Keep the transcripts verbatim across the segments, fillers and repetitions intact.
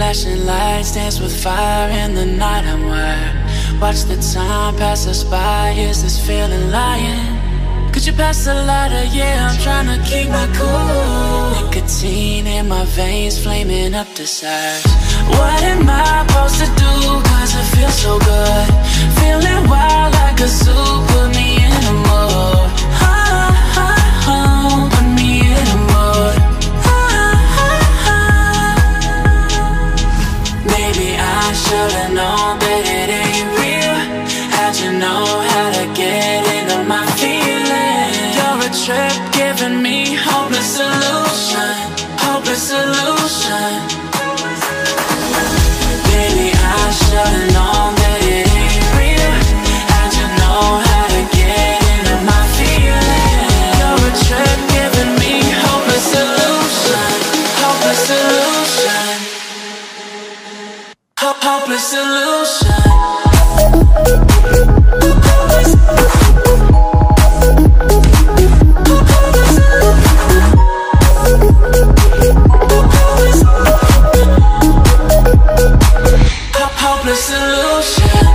Flashing lights dance with fire in the night. I'm wired. Watch the time pass us by. Is this feeling lying? Could you pass the lighter? Yeah, I'm trying to keep my cool. Nicotine in my veins, flaming up desires. What am I supposed to do? Cause it feels so good. Feeling wild like a zoo. Put me in a mood. Oh, oh, oh, put me in a mood. Oh, oh, oh. Maybe I should've known that it ain't real. How'd you know how to get into my feelings? You're a trip giving me hopeless solution. Hopeless solution. Baby, I should've known that it ain't real. How'd you know how to get into my feelings? You're a trip giving me hopeless solution. Hopeless solution. Ho- hopeless solution. Hopeless solution.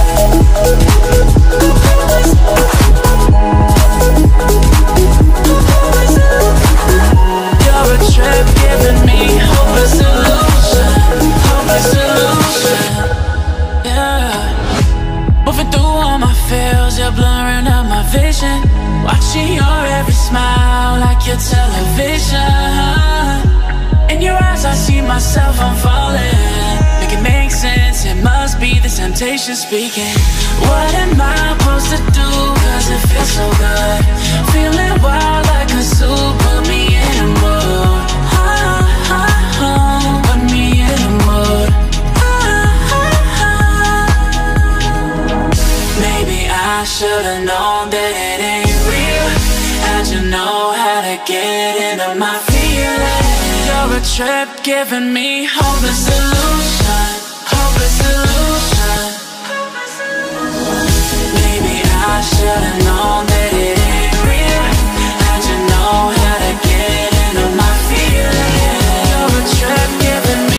You're a trip giving me hopeless solution. Hopeless solution. Yeah. Moving through all my feels, you're blurring out my vision. Watching your every smile like your television. In your eyes I see myself, I'm falling. Make it make sense, it must be the temptation speaking. What am I supposed to do? Cause it feels so good. Feeling wild like a zoo. Put me in a mood. Oh, oh, oh. Put me in a mood. Oh, oh, oh. Maybe I should've known that it ain't real. How'd you know how to get into my feelings? You're a trip giving me hopeless solution. Hopeless solution.